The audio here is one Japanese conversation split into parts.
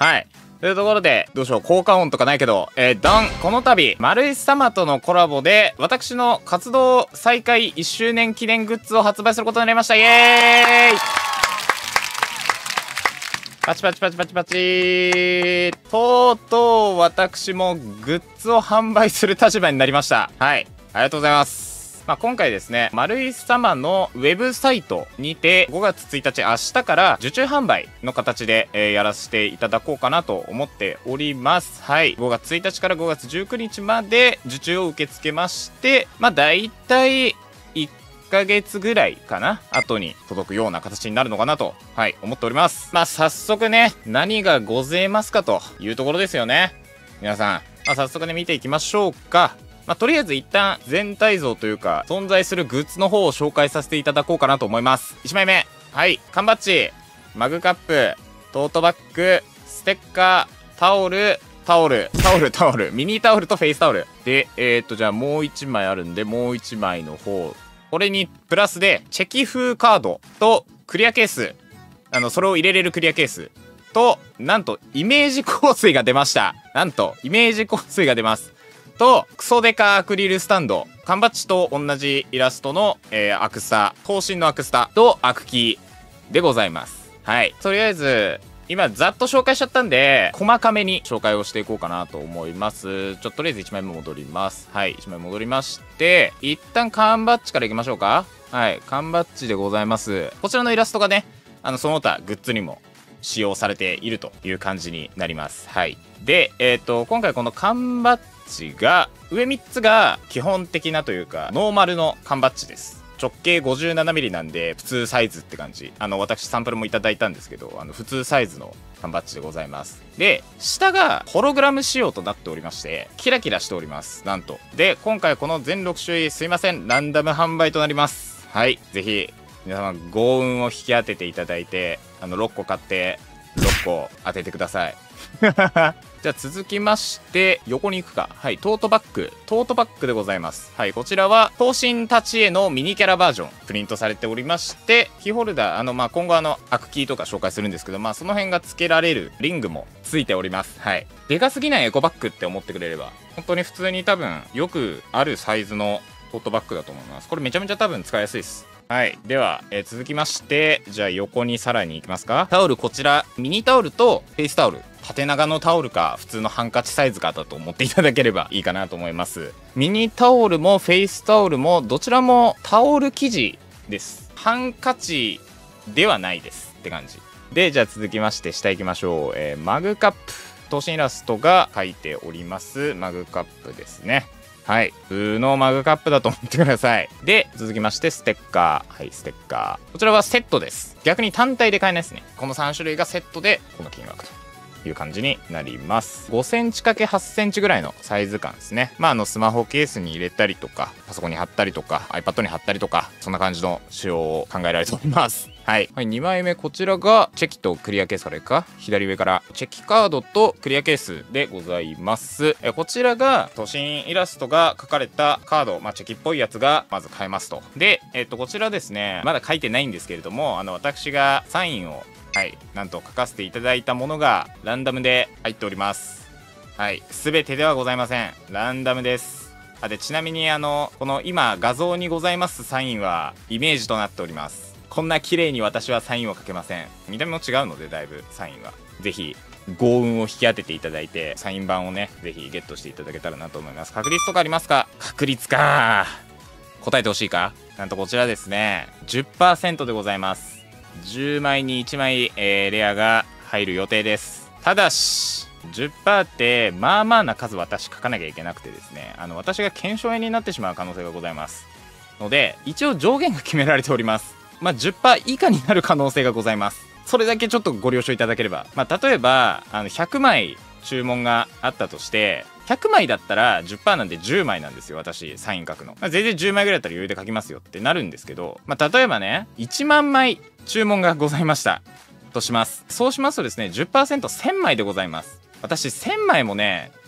はい。というところで、どうしよう、効果音とかないけど、この度、丸石様とのコラボで、私の活動再開1周年記念グッズを発売することになりました。イエーイ。パチパチパチパチパチ。とうとう私もグッズを販売する立場になりました。はい。ありがとうございます。今回ですね、丸井様のウェブサイトにて5月1日明日から受注販売の形で、やらせていただこうかなと思っております。はい。5月1日から5月19日まで受注を受け付けまして、だいたい1ヶ月ぐらいかな後に届くような形になるのかなと、はい、思っております。早速ね、何がございますかというところですよね。皆さん、早速ね、見ていきましょうか。とりあえず一旦全体像というか存在するグッズの方を紹介させていただこうかなと思います。1枚目、はい、缶バッジ、マグカップ、トートバッグ、ステッカー、タオル、ミニタオルとフェイスタオルで、じゃあもう1枚あるんで、もう1枚の方、これにプラスでチェキ風カードとクリアケース、それを入れれるクリアケースと、なんとイメージ香水が出ました。なんとイメージ香水が出ます。とクソデカアクリルスタンド、缶バッジと同じイラストの、アクスタ、頭身のアクスタとアクキーでございます。はい。とりあえず今ざっと紹介しちゃったんで、細かめに紹介をしていこうかなと思います。とりあえず1枚目戻ります。はい、1枚戻りまして、一旦缶バッジからいきましょうか。はい、缶バッジでございます。こちらのイラストがね、その他グッズにも使用されているという感じになります。はい。で、今回この缶バッジが、上3つが基本的なというか、ノーマルの缶バッジです。直径 57mm なんで、普通サイズって感じ。私サンプルもいただいたんですけど、普通サイズの缶バッジでございます。で、下がホログラム仕様となっておりまして、キラキラしております。なんと。で、今回この全6種類、すいません、ランダム販売となります。はい。ぜひ、皆様、幸運を引き当てていただいて、6個買って、6個当ててください。じゃあ続きまして、横に行くか。はい、トートバッグでございます。はい、こちらは、頭身立ち絵のミニキャラバージョン、プリントされておりまして、キーホルダー、今後アクキーとか紹介するんですけど、その辺が付けられるリングも付いております。はい。でかすぎないエコバッグって思ってくれれば、本当に普通に多分、よくあるサイズのトートバッグだと思います。これめちゃめちゃ多分使いやすいです。はい。では、続きまして、じゃあ横にさらに行きますか。タオル、こちら、ミニタオルとフェイスタオル。縦長のタオルか、普通のハンカチサイズかだと思っていただければいいかなと思います。ミニタオルもフェイスタオルも、どちらもタオル生地です。ハンカチではないですって感じ。で、じゃあ続きまして、下行きましょう。マグカップ。頭身イラストが書いております。マグカップですね。はい。普通のマグカップだと思ってください。で、続きまして、ステッカー。はい、ステッカー。こちらはセットです。逆に単体で買えないですね。この3種類がセットで、この金額という感じになります。5センチ ×8 センチぐらいのサイズ感ですね。スマホケースに入れたりとか、パソコンに貼ったりとか、iPad に貼ったりとか、そんな感じの仕様を考えられております。はい。はい、2枚目、こちらが、チェキとクリアケースからいくか、左上から、チェキカードとクリアケースでございます。こちらが、頭身イラストが書かれたカード、チェキっぽいやつが、まず買えますと。で、こちらですね、まだ書いてないんですけれども、私がサインを、はい、なんと書かせていただいたものが、ランダムで入っております。はい、すべてではございません。ランダムです。で、ちなみに、この今、画像にございますサインは、イメージとなっております。こんな綺麗に私はサインを書けません。見た目も違うので、だいぶサインは。ぜひ、幸運を引き当てていただいて、サイン版をね、ぜひゲットしていただけたらなと思います。確率とかありますか？確率か。答えてほしいか？なんとこちらですね、10% でございます。10枚に1枚、レアが入る予定です。ただし、10% ってまあまあな数私書かなきゃいけなくてですね、私が腱鞘炎になってしまう可能性がございますので、一応上限が決められております。10% 以下になる可能性がございます。それだけちょっとご了承いただければ。例えば100枚注文があったとして、100枚だったら 10% なんで10枚なんですよ、私サイン書くの。全然10枚ぐらいだったら余裕で書きますよってなるんですけど、例えばね、1万枚注文がございましたとします。そうしますとですね、 10% 1000枚でございます。私1000枚もね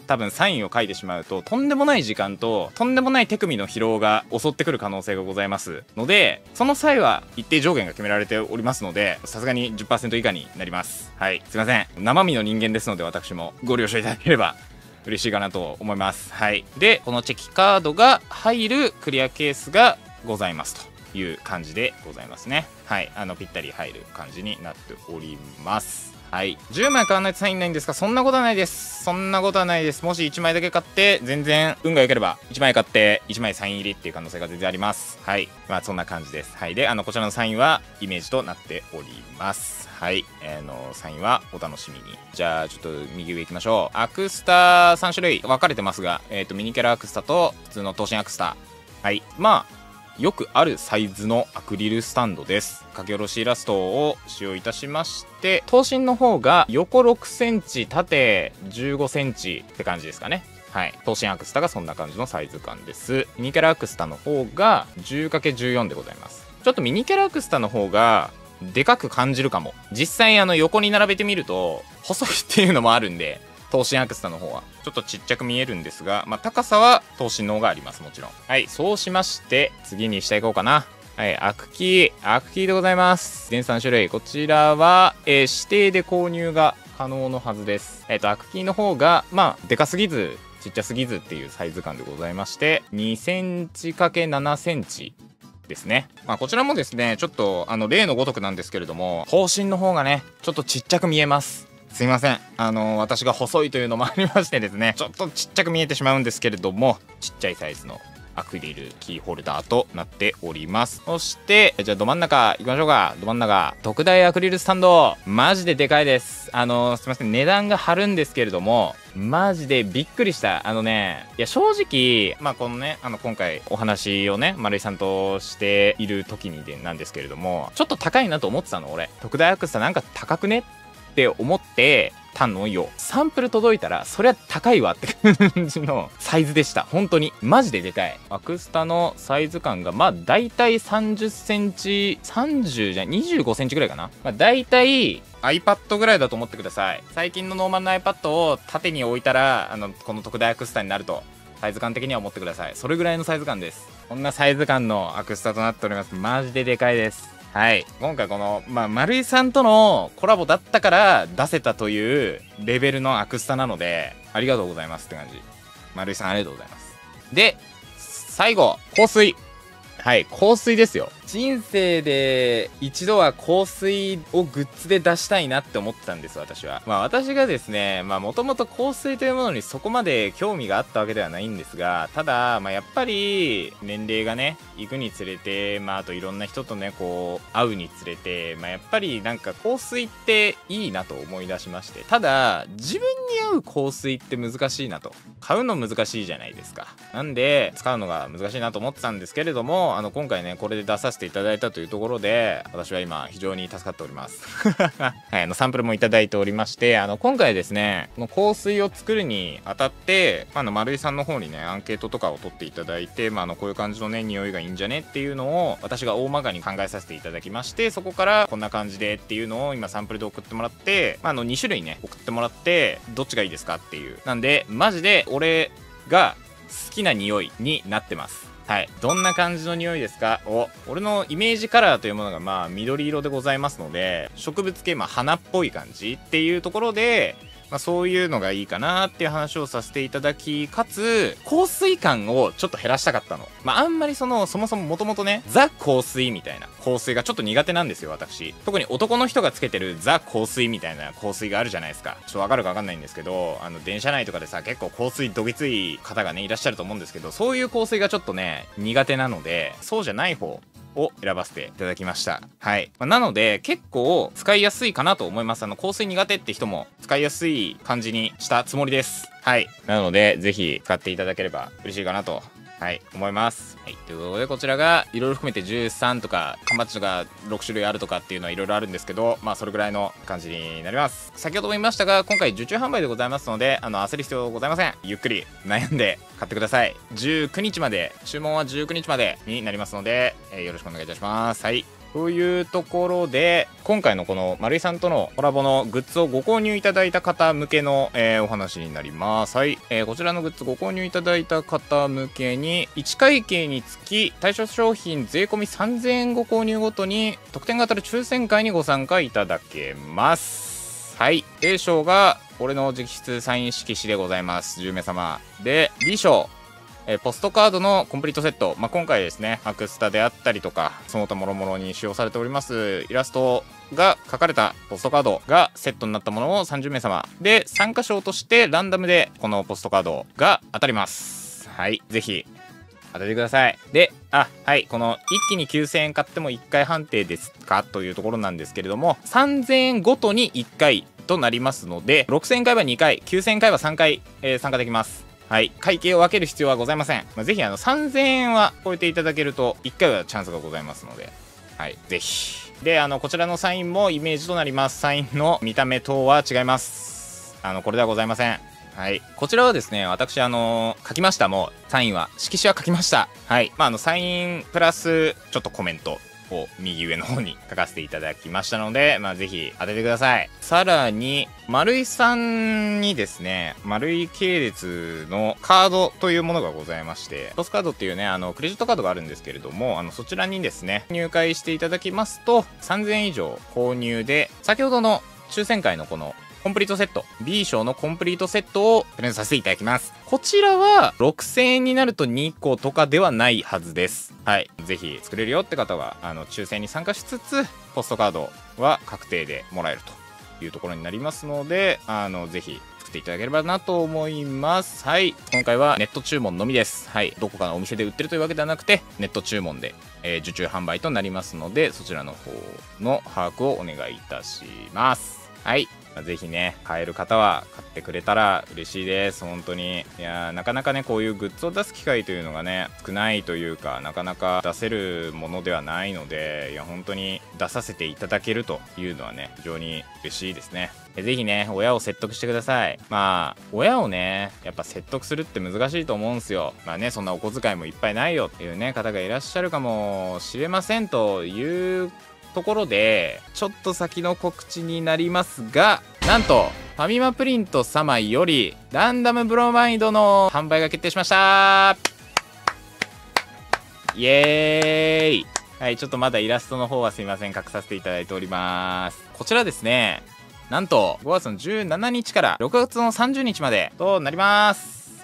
多分サインを書いてしまうと、とんでもない時間ととんでもない手首の疲労が襲ってくる可能性がございますので、その際は一定上限が決められておりますので、さすがに 10% 以下になります。はい、すいません。生身の人間ですので、私もご了承いただければ嬉しいかなと思います。はい。で、このチェキカードが入るクリアケースがございますという感じでございますね。はい。ぴったり入る感じになっております。はい。10枚買わないとサインないんですか？そんなことはないです。そんなことはないです。もし1枚だけ買って、全然運が良ければ、1枚買って1枚サイン入りっていう可能性が全然あります。はい。まあ、そんな感じです。はい。で、こちらのサインはイメージとなっております。はい。サインはお楽しみに。じゃあ、ちょっと右上行きましょう。アクスタ3種類分かれてますが、ミニキャラアクスタと普通の等身アクスタ。はい。まあ、よくあるサイズのアクリルスタンドです。書き下ろしイラストを使用いたしまして、頭身の方が横6センチ、縦15センチって感じですかね。はい。頭身アクスタがそんな感じのサイズ感です。ミニキャラアクスタの方が 10×14 でございます。ちょっとミニキャラアクスタの方がでかく感じるかも。実際横に並べてみると細いっていうのもあるんで、頭身アクスタの方はちょっとちっちゃく見えるんですが、まあ、高さは頭身の方があります。もちろん。はい。そうしまして次にしていこうかな。はい。アクキーでございます。全3種類。こちらは、指定で購入が可能のはずです。アクキーの方がまあでかすぎずちっちゃすぎずっていうサイズ感でございまして、2センチ ×7 センチですね。まあこちらもですね、ちょっと例のごとくなんですけれども、頭身の方がねちょっとちっちゃく見えます。すいません。私が細いというのもありましてですね、ちょっとちっちゃく見えてしまうんですけれども、ちっちゃいサイズのアクリルキーホルダーとなっております。そしてじゃあど真ん中行きましょうか。ど真ん中特大アクリルスタンド、マジででかいです。すいません、値段が張るんですけれども、マジでびっくりした。いや正直まあこのね今回お話をね丸井さんとしている時になんですけれども、ちょっと高いなと思ってたの。俺特大アクスタなんか高くねって思ってたのよ。サンプル届いたらそりゃ高いわって感じのサイズでした。本当にマジででかい。アクスタのサイズ感がまあだいたい30センチ30じゃ25センチぐらいかな。まあだいたい iPad ぐらいだと思ってください。最近のノーマルの iPad を縦に置いたらこの特大アクスタになるとサイズ感的には思ってください。それぐらいのサイズ感です。こんなサイズ感のアクスタとなっております。マジででかいです。はい。今回この、丸井さんとのコラボだったから出せたというレベルのアクスタなので、ありがとうございますって感じ。丸井さんありがとうございます。で、最後、香水。はい、香水ですよ。人生で一度は香水をグッズで出したいなって思ってたんです、私は。私がですね、もともと香水というものにそこまで興味があったわけではないんですが、ただ、やっぱり年齢がね、行くにつれて、あといろんな人とね、こう、会うにつれて、やっぱりなんか香水っていいなと思い出しまして、ただ、自分に合う香水って難しいなと。買うの難しいじゃないですか。なんで、使うのが難しいなと思ってたんですけれども、今回ねこれで出させていただいたというところで、私は今非常に助かっておりますはい、サンプルもいただいておりまして、今回ですねこの香水を作るにあたって、丸井さんの方にねアンケートとかを取っていただいて、こういう感じのね匂いがいいんじゃねっていうのを私が大まかに考えさせていただきまして、そこからこんな感じでっていうのを今サンプルで送ってもらって、2種類ね送ってもらって、どっちがいいですかっていう。なんでマジで俺が好きな匂いになってます。はい。どんな感じの匂いですか？俺のイメージカラーというものが緑色でございますので、植物系花っぽい感じっていうところで、そういうのがいいかなっていう話をさせていただき、かつ香水感をちょっと減らしたかったの。あんまりそもそももともとねザ香水みたいな香水がちょっと苦手なんですよ、私。特に男の人がつけてるザ香水みたいな香水があるじゃないですか。ちょっとわかるかわかんないんですけど、電車内とかでさ結構香水どぎつい方がねいらっしゃると思うんですけど、そういう香水がちょっとね苦手なので、そうじゃない方を選ばせていただきました。はい。なので結構使いやすいかなと思います。香水苦手って人も使いやすい感じにしたつもりです。はい。なのでぜひ使っていただければ嬉しいかなと、はい、思います。はい。ということでこちらがいろいろ含めて13とか缶バッジとか6種類あるとかっていうのはいろいろあるんですけど、それぐらいの感じになります。先ほども言いましたが今回受注販売でございますので、焦る必要ございません。ゆっくり悩んで買ってください。19日まで、注文は19日までになりますので、よろしくお願いいたします。はい。 というところで、今回のこの丸井さんとのコラボのグッズをご購入いただいた方向けの、お話になります。はい、こちらのグッズご購入いただいた方向けに、1会計につき対象商品税込み3000円ご購入ごとに特典が当たる抽選会にご参加いただけます。はい、A 賞が俺の直筆サイン色紙でございます。10名様で、 B 賞ポストカードのコンプリートセット、今回ですね、アクスタであったりとかその他諸々に使用されておりますイラストが描かれたポストカードがセットになったものを30名様で、参加賞としてランダムでこのポストカードが当たります。はい、ぜひ当ててください。で、はい、この一気に9000円買っても1回判定ですかというところなんですけれども、3000円ごとに1回となりますので、6000円買えば2回、9000円買えば3回、参加できます。はい、会計を分ける必要はございません。ぜひ3000円は超えていただけると1回はチャンスがございますので、はい、ぜひ。で、こちらのサインもイメージとなります。サインの見た目等は違います。これではございません。はい、こちらはですね、私書きました。もうサインは色紙は書きました。はい、サインプラスちょっとコメントを右上の方に書かせていただきましたので、ぜひ当ててください。さらに丸井さんにですね、丸井系列のカードというものがございまして、ポストカードっていうね、クレジットカードがあるんですけれども、そちらにですね入会していただきますと3000円以上購入で、先ほどの抽選会のこのコンプリートセット B 賞のコンプリートセットをプレゼントさせていただきます。こちらは6000円になると2個とかではないはずです。はい、ぜひ作れるよって方は抽選に参加しつつポストカードは確定でもらえるというところになりますので、ぜひ作っていただければなと思います。はい、今回はネット注文のみです。はい、どこかのお店で売ってるというわけではなくてネット注文で、受注販売となりますので、そちらの方の把握をお願いいたします。はい、ぜひね、買える方は買ってくれたら嬉しいです。本当に。いやー、なかなかね、こういうグッズを出す機会というのがね、少ないというか、なかなか出せるものではないので、いや、本当に出させていただけるというのはね、非常に嬉しいですね。ぜひね、親を説得してください。親をね、やっぱ説得するって難しいと思うんすよ。そんなお小遣いもいっぱいないよっていうね、方がいらっしゃるかもしれませんというところで、ちょっと先の告知になりますが、なんとファミマプリント様よりランダムブロマイドの販売が決定しました。イエーイ。はい、ちょっとまだイラストの方はすいません、隠させていただいております。こちらですね、なんと5月の17日から6月の30日までとなります。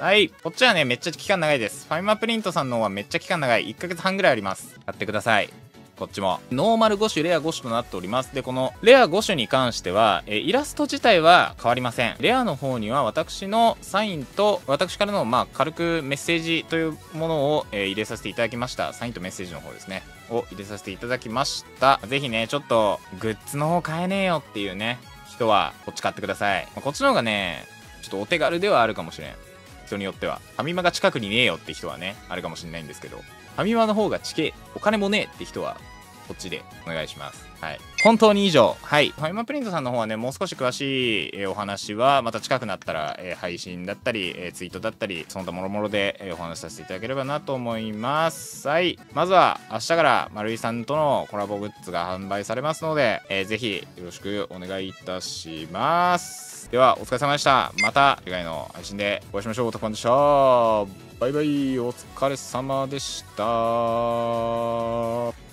はい、こっちはねめっちゃ期間長いです。ファミマプリントさんの方はめっちゃ期間長い。1ヶ月半ぐらいあります。買ってください。こっちもノーマル5種レア5種となっております。で、このレア5種に関してはイラスト自体は変わりません。レアの方には私のサインと私からの軽くメッセージというものを入れさせていただきました。サインとメッセージの方ですねを入れさせていただきました。ぜひね、ちょっとグッズの方買えねえよっていうね人はこっち買ってください。こっちの方がねちょっとお手軽ではあるかもしれん。人によってはファミマが近くにねえよって人はねあるかもしれないんですけど、ファミマの方がお金もねえって人はこっちでお願いします。はい、本当に以上。はい、ファミマプリントさんの方はね、もう少し詳しいお話はまた近くなったら配信だったりツイートだったりその他もろもろでお話しさせていただければなと思います。はい、まずは明日から丸井さんとのコラボグッズが販売されますので、ぜひよろしくお願いいたします。ではお疲れ様でした。また次回の配信でお会いしましょう。たくんでした。バイバイ。お疲れ様でした。